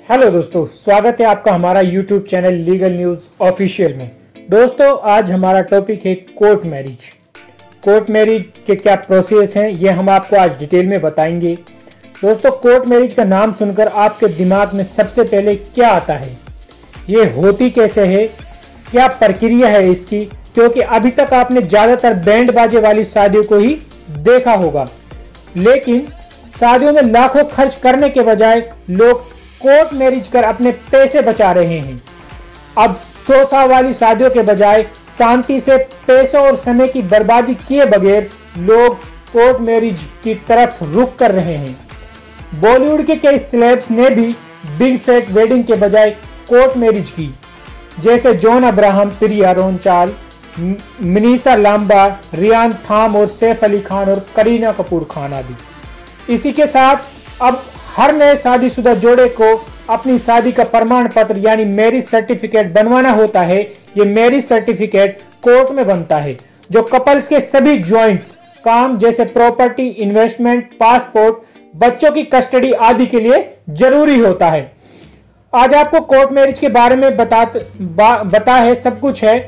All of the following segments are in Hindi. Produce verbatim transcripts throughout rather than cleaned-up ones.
हेलो दोस्तों, स्वागत है आपका हमारा YouTube channel legal news official में। दोस्तों, आज हमारा टॉपिक है कोर्ट मैरिज। कोर्ट मैरिज के क्या प्रोसेस हैं ये हम आपको आज डिटेल में बताएंगे। दोस्तों, कोर्ट मैरिज का नाम सुनकर आपके दिमाग में सबसे पहले क्या आता है, ये होती कैसे है, क्या प्रक्रिया है इसकी? क्योंकि अभी तक आपने ज़्यादातर बैंड बाजे वाली शादियों को ही देखा होगा, लेकिन शादियों में लाखों खर्च करने के बजाय लोग कोर्ट मैरिज कर अपने पैसे बचा रहे हैं। अब सौ साल वाली शादियों के बजाय शांति से पैसों और समय की बर्बादी किए बगैर लोग कोर्ट मैरिज की तरफ रुख कर रहे हैं। बॉलीवुड के कई सेलेब्स ने भी बिग फैट वेडिंग के बजाय कोर्ट मैरिज की, जैसे जॉन अब्राहम, प्रिया रोंचाल, मनीषा लांबा, रियान थाम और सैफ अली खान और करीना कपूर खान आदि। इसी के साथ अब हर नए शादीशुदा जोड़े को अपनी शादी का प्रमाण पत्र यानी मैरिज सर्टिफिकेट बनवाना होता है। ये मैरिज सर्टिफिकेट कोर्ट में बनता है, जो कपल्स के सभी ज्वाइंट काम जैसे प्रॉपर्टी, इन्वेस्टमेंट, पासपोर्ट, बच्चों की कस्टडी आदि के लिए जरूरी होता है। आज आपको कोर्ट मैरिज के बारे में बता बता है सब कुछ है।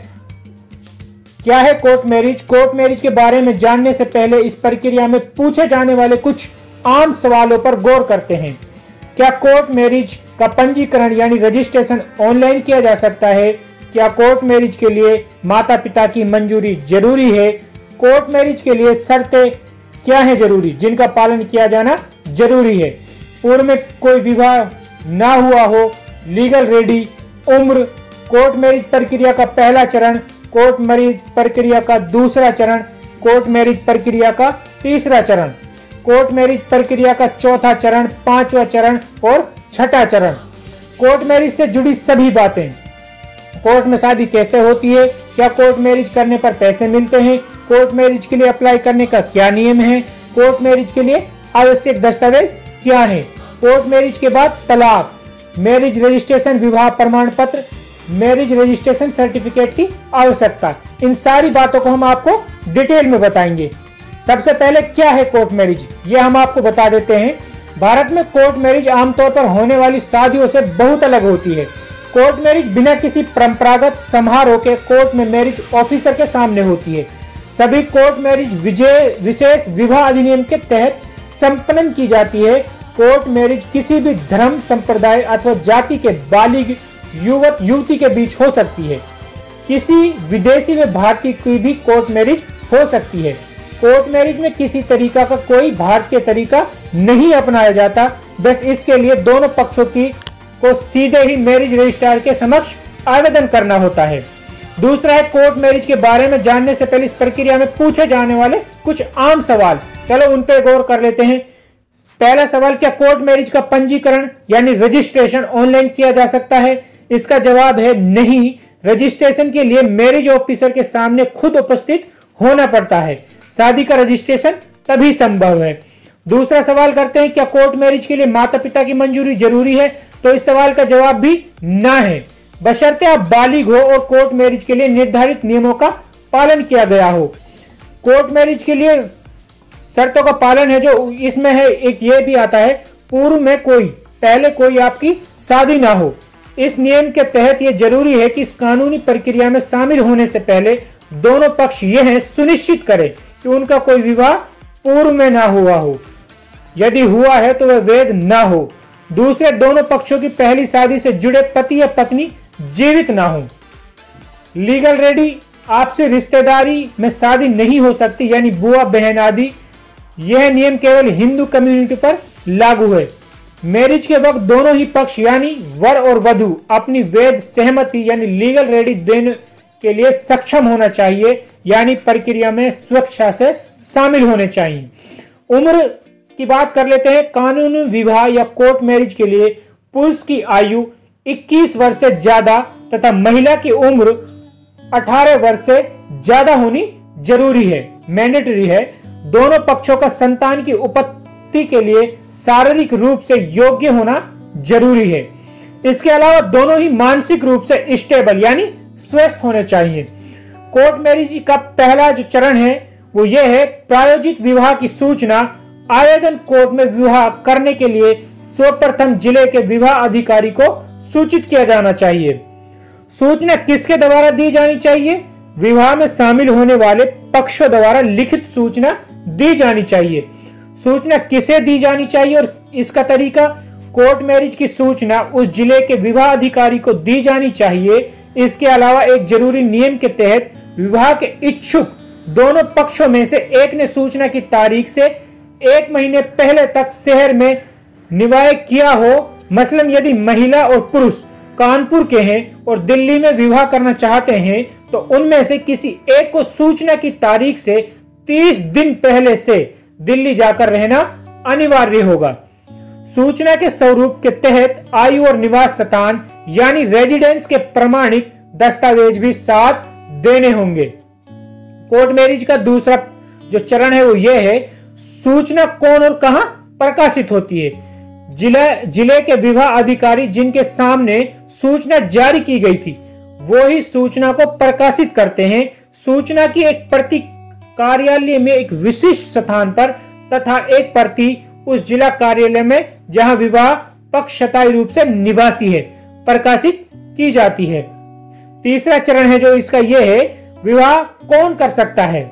क्या है कोर्ट मैरिज? कोर्ट मैरिज के बारे में जानने से पहले इस प्रक्रिया में पूछे जाने वाले कुछ आम सवालों पर गौर करते हैं। क्या कोर्ट मैरिज का पंजीकरण यानी रजिस्ट्रेशन ऑनलाइन किया जा सकता है? क्या कोर्ट मैरिज के लिए माता पिता की मंजूरी जरूरी है? कोर्ट मैरिज के लिए शर्तें क्या है जरूरी, जिनका पालन किया जाना जरूरी है? पूर्व में कोई विवाह ना हुआ हो, लीगल रेडी, उम्र, कोर्ट मैरिज प्रक्रिया का पहला चरण, कोर्ट मैरिज प्रक्रिया का दूसरा चरण, कोर्ट मैरिज प्रक्रिया का तीसरा चरण, कोर्ट मैरिज प्रक्रिया का चौथा चरण, पांचवा चरण और छठा चरण। कोर्ट मैरिज से जुड़ी सभी बातें। कोर्ट में शादी कैसे होती है? क्या कोर्ट मैरिज करने पर पैसे मिलते हैं? कोर्ट मैरिज के लिए अप्लाई करने का क्या नियम है? कोर्ट मैरिज के लिए आवश्यक दस्तावेज क्या है? कोर्ट मैरिज के बाद तलाक, मैरिज रजिस्ट्रेशन, विवाह प्रमाण पत्र, मैरिज रजिस्ट्रेशन सर्टिफिकेट की आवश्यकता, इन सारी बातों को हम आपको डिटेल में बताएंगे। सबसे पहले क्या है कोर्ट मैरिज, ये हम आपको बता देते हैं। भारत में कोर्ट मैरिज आमतौर पर होने वाली शादियों से बहुत अलग होती है। कोर्ट मैरिज बिना किसी परंपरागत समारोह के कोर्ट में मैरिज ऑफिसर के सामने होती है। सभी कोर्ट मैरिज विजय विशेष विवाह अधिनियम के तहत संपन्न की जाती है। कोर्ट मैरिज किसी भी धर्म, संप्रदाय अथवा जाति के बालिग युवक युवती के बीच हो सकती है। किसी विदेशी व भारतीय की भी कोर्ट मैरिज हो सकती है। कोर्ट मैरिज में किसी तरीका का कोई भारतीय तरीका नहीं अपनाया जाता, बस इसके लिए दोनों पक्षों की को सीधे ही मैरिज रजिस्ट्रार के समक्ष आवेदन करना होता है। दूसरा है कोर्ट मैरिज के बारे में जानने से पहले इस प्रक्रिया में पूछे जाने वाले कुछ आम सवाल, चलो उन पे गौर कर लेते हैं। पहला सवाल, क्या कोर्ट मैरिज का पंजीकरण यानी रजिस्ट्रेशन ऑनलाइन किया जा सकता है? इसका जवाब है नहीं। रजिस्ट्रेशन के लिए मैरिज ऑफिसर के सामने खुद उपस्थित होना पड़ता है। शादी का रजिस्ट्रेशन तभी संभव है। दूसरा सवाल करते हैं, क्या कोर्ट मैरिज के लिए माता पिता की मंजूरी जरूरी है? तो इस सवाल का जवाब भी ना है, बशर्ते आप बालिग हो और कोर्ट मैरिज के लिए निर्धारित नियमों का पालन किया गया हो। कोर्ट मैरिज के लिए शर्तों का पालन है जो इसमें है, एक ये भी आता है, पूर्व में कोई पहले कोई आपकी शादी ना हो। इस नियम के तहत यह जरूरी है कि इस कानूनी प्रक्रिया में शामिल होने से पहले दोनों पक्ष यह सुनिश्चित करें कि उनका कोई विवाह पूर्व में ना हुआ हो। यदि हुआ है तो वह वैध ना हो। दूसरे, दोनों पक्षों की पहली शादी से जुड़े पति या पत्नी जीवित ना हो। लीगल रेडी, आपसे रिश्तेदारी में शादी नहीं हो सकती, यानी बुआ बहन आदि। यह नियम केवल हिंदू कम्युनिटी पर लागू है। मैरिज के वक्त दोनों ही पक्ष यानी वर और वधु अपनी वैध सहमति यानी लीगल रेडी देने के लिए सक्षम होना चाहिए, यानी प्रक्रिया में स्वेच्छा से शामिल होने चाहिए। उम्र की बात कर लेते हैं। कानूनी विवाह या कोर्ट मैरिज के लिए पुरुष की आयु इक्कीस वर्ष से ज्यादा तथा महिला की उम्र अठारह वर्ष से ज्यादा होनी जरूरी है, मैंडेटरी है। दोनों पक्षों का संतान की उत्पत्ति के लिए शारीरिक रूप से योग्य होना जरूरी है। इसके अलावा दोनों ही मानसिक रूप से स्टेबल यानी स्वस्थ होने चाहिए। कोर्ट मैरिज का पहला जो चरण है वो ये है, प्रायोजित विवाह की सूचना। आवेदन कोर्ट में विवाह करने के लिए सर्वप्रथम जिले के विवाह अधिकारी को सूचित किया जाना चाहिए। सूचना किसके द्वारा दी जानी चाहिए? विवाह में शामिल होने वाले पक्षों द्वारा लिखित सूचना दी जानी चाहिए। सूचना किसे दी जानी चाहिए और इसका तरीका? कोर्ट मैरिज की सूचना उस जिले के विवाह अधिकारी को दी जानी चाहिए। इसके अलावा एक जरूरी नियम के तहत विवाह के इच्छुक दोनों पक्षों में से एक ने सूचना की तारीख से एक महीने पहले तक शहर में निवाह किया हो। मसलन यदि महिला और पुरुष कानपुर के हैं और दिल्ली में विवाह करना चाहते हैं तो उनमें से किसी एक को सूचना की तारीख से तीस दिन पहले से दिल्ली जाकर रहना अनिवार्य होगा। सूचना के स्वरूप के तहत आयु और निवास स्थान यानी रेजिडेंस के प्रमाणिक दस्तावेज भी साथ देने होंगे। कोर्ट मैरिज का दूसरा जो चरण है वो ये है, सूचना कौन और कहां प्रकाशित होती है? जिला जिले के विवाह अधिकारी जिनके सामने सूचना जारी की गई थी वो ही सूचना को प्रकाशित करते हैं। सूचना की एक प्रति कार्यालय में एक विशिष्ट स्थान पर तथा एक प्रति उस जिला कार्यालय में जहां विवाह पक्ष स्थायी रूप से निवासी है प्रकाशित की जाती है। तीसरा चरण है जो इसका यह है, विवाह कौन कर सकता है?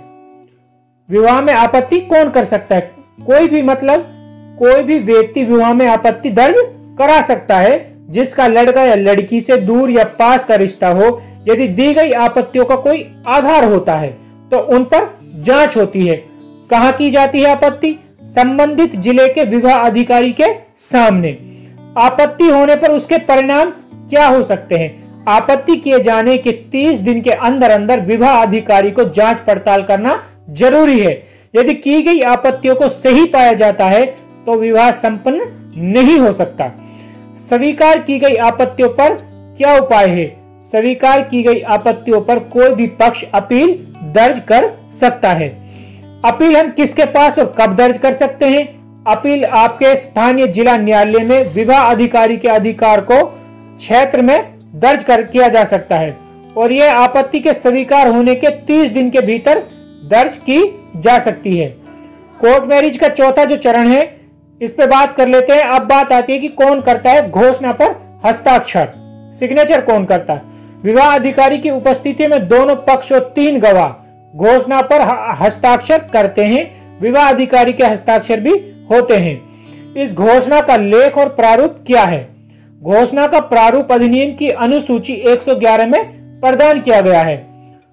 विवाह में आपत्ति कौन कर सकता है? कोई भी, मतलब कोई भी व्यक्ति विवाह में आपत्ति दर्ज करा सकता है जिसका लड़का या लड़की से दूर या पास का रिश्ता हो। यदि दी गई आपत्तियों का कोई आधार होता है तो उन पर जांच होती है। कहां की जाती है आपत्ति? संबंधित जिले के विवाह अधिकारी के सामने। आपत्ति होने पर उसके परिणाम क्या हो सकते हैं? आपत्ति किए जाने के तीस दिन के अंदर अंदर विवाह अधिकारी को जांच पड़ताल करना जरूरी है। यदि की गई आपत्तियों को सही पाया जाता है तो विवाह संपन्न नहीं हो सकता। स्वीकार की गई आपत्तियों पर क्या उपाय है? स्वीकार की गई आपत्तियों पर कोई भी पक्ष अपील दर्ज कर सकता है। अपील हम किसके पास और कब दर्ज कर सकते हैं? अपील आपके स्थानीय जिला न्यायालय में विवाह अधिकारी के अधिकार को क्षेत्र में दर्ज कर किया जा सकता है और यह आपत्ति के स्वीकार होने के तीस दिन के भीतर दर्ज की जा सकती है। कोर्ट मैरिज का चौथा जो चरण है इस पे बात कर लेते हैं। अब बात आती है कि कौन करता है घोषणा पर हस्ताक्षर, सिग्नेचर कौन करता है? विवाह अधिकारी की उपस्थिति में दोनों पक्ष और तीन गवाह घोषणा पर हस्ताक्षर करते हैं। विवाह अधिकारी के हस्ताक्षर भी होते हैं। इस घोषणा का लेख और प्रारूप क्या है? घोषणा का प्रारूप अधिनियम की अनुसूची एक सौ ग्यारह में प्रदान किया गया है।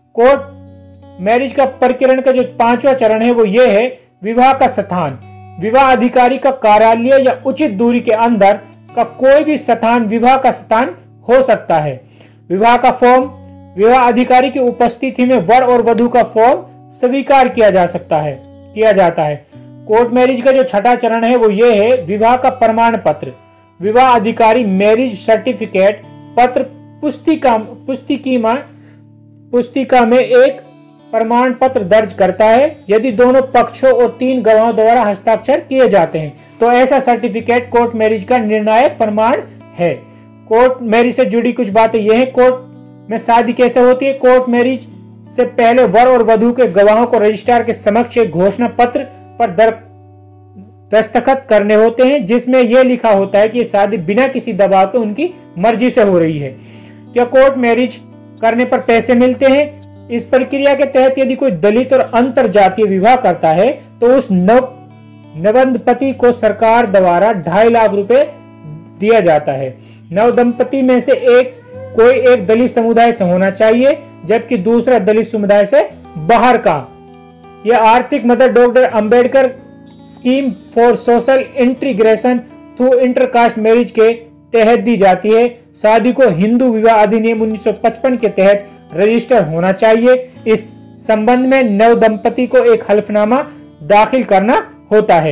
कोर्ट मैरिज का प्रकरण का जो पांचवा चरण है वो ये है, विवाह का स्थान। विवाह अधिकारी का कार्यालय या उचित दूरी के अंदर का कोई भी स्थान विवाह का स्थान हो सकता है। विवाह का फॉर्म, विवाह अधिकारी की उपस्थिति में वर और वधू का फॉर्म स्वीकार किया जा सकता है किया जाता है। कोर्ट मैरिज का जो छठा चरण है वो ये है, विवाह का प्रमाण पत्र। विवाह अधिकारी मैरिज सर्टिफिकेट पत्र पुस्तिका पुस्तिका पुस्तिका में एक प्रमाण पत्र दर्ज करता है। यदि दोनों पक्षों और तीन गवाहों द्वारा हस्ताक्षर किए जाते हैं तो ऐसा सर्टिफिकेट कोर्ट मैरिज का निर्णायक प्रमाण है। कोर्ट मैरिज से जुड़ी कुछ बातें यह है, कोर्ट में शादी कैसे होती है? कोर्ट मैरिज से पहले वर और वधू के गवाहों को रजिस्ट्रार के समक्ष एक घोषणा पत्र पर दर दस्तखत करने होते हैं जिसमें यह लिखा होता है कि शादी बिना किसी दबाव के उनकी मर्जी से हो रही है। क्या कोर्ट मैरिज करने पर पैसे मिलते हैं? इस प्रक्रिया के तहत यदि कोई दलित और अंतर जातीय विवाह करता है तो उस नव नवदंपति को सरकार द्वारा ढाई लाख रुपए दिया जाता है। नव दंपति में से एक कोई एक दलित समुदाय से होना चाहिए जबकि दूसरा दलित समुदाय से बाहर का। यह आर्थिक मदद doctor Ambedkar scheme for social integration through intercaste marriage के तहत दी जाती है। शादी को हिंदू विवाह अधिनियम उन्नीस सौ पचपन के तहत रजिस्टर होना चाहिए। इस संबंध में नव दंपति को एक हल्फनामा दाखिल करना होता है।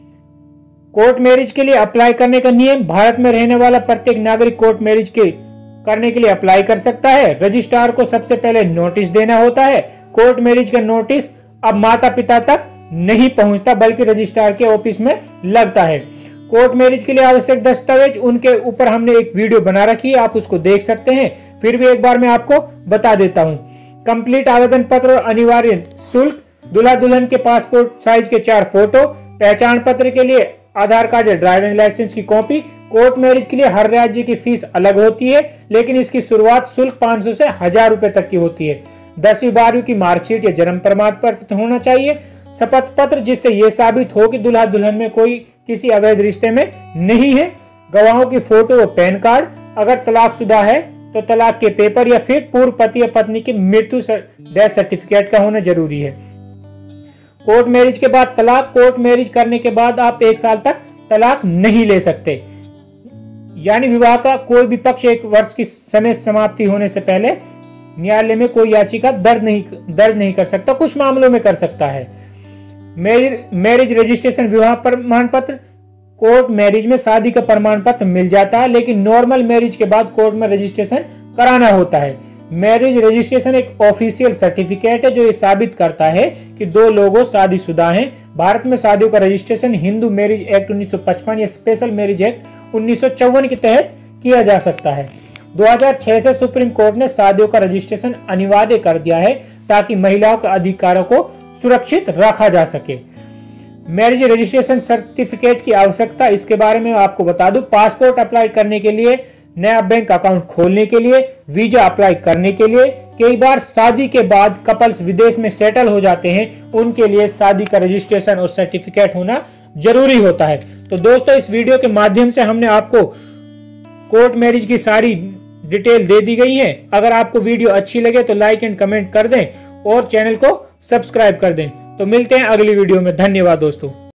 कोर्ट मैरिज के लिए अप्लाई करने का नियम, भारत में रहने वाला प्रत्येक नागरिक कोर्ट मैरिज के करने के लिए अप्लाई कर सकता है। रजिस्ट्रार को सबसे पहले नोटिस देना होता है। कोर्ट मैरिज का नोटिस अब माता पिता तक नहीं पहुंचता बल्कि रजिस्ट्रार के ऑफिस में लगता है। कोर्ट मैरिज के लिए आवश्यक दस्तावेज, उनके ऊपर हमने एक वीडियो बना रखी है, आप उसको देख सकते हैं। फिर भी एक बार मैं आपको बता देता हूँ। कंप्लीट आवेदन पत्र और अनिवार्य शुल्क, दूल्हा दुल्हन के पासपोर्ट साइज के चार फोटो, पहचान पत्र के लिए आधार कार्ड या ड्राइविंग लाइसेंस की कॉपी। कोर्ट मैरिज के लिए हर राज्य की फीस अलग होती है, लेकिन इसकी शुरुआत शुल्क पाँच सौ से हजार रुपए तक की होती है। दसवीं बारहवीं की मार्कशीट या जन्म प्रमाण पत्र होना चाहिए। शपथ पत्र जिससे यह साबित हो कि दुल्हा दुल्हन में कोई किसी अवैध रिश्ते में नहीं है। गवाहों की फोटो व पैन कार्ड। अगर तलाकशुदा है तो तलाक के पेपर या फिर पूर्व पति या पत्नी की मृत्यु डेथ सर्टिफिकेट का होना जरूरी है। कोर्ट मैरिज के बाद तलाक। कोर्ट मैरिज करने के बाद आप एक साल तक तलाक नहीं ले सकते, यानी विवाह का कोई भी पक्ष एक वर्ष की समय समाप्ति होने से पहले न्यायालय में कोई याचिका दर्ज नहीं दर्ज नहीं कर सकता। कुछ मामलों में कर सकता है। मैरिज मैरिज रजिस्ट्रेशन विवाह प्रमाण पत्र। कोर्ट मैरिज में शादी का प्रमाण पत्र मिल जाता है, लेकिन नॉर्मल मैरिज के बाद कोर्ट में रजिस्ट्रेशन कराना होता है। मैरिज रजिस्ट्रेशन एक ऑफिशियल सर्टिफिकेट है जो ये साबित करता है कि दो लोगों शादीशुदा हैं। भारत में शादियों का रजिस्ट्रेशन हिंदू मैरिज एक्ट उन्नीस सौ पचपन या स्पेशल मैरिज एक्ट उन्नीस सौ चौवन के तहत किया जा सकता है। दो हज़ार छह से सुप्रीम कोर्ट ने शादियों का रजिस्ट्रेशन अनिवार्य कर दिया है ताकि महिलाओं के अधिकारों को सुरक्षित रखा जा सके। मैरिज रजिस्ट्रेशन सर्टिफिकेट की आवश्यकता, इसके बारे में आपको बता दूं। पासपोर्ट अप्लाई करने के लिए, नया बैंक अकाउंट खोलने के लिए, वीजा अप्लाई करने के लिए, कई बार शादी के बाद कपल्स विदेश में सेटल हो जाते हैं, उनके लिए शादी का रजिस्ट्रेशन और सर्टिफिकेट होना जरूरी होता है। तो दोस्तों, इस वीडियो के माध्यम से हमने आपको कोर्ट मैरिज की सारी डिटेल दे दी गई है। अगर आपको वीडियो अच्छी लगे तो लाइक एंड कमेंट कर दें और चैनल को सब्सक्राइब कर दें। तो मिलते हैं अगली वीडियो में। धन्यवाद दोस्तों।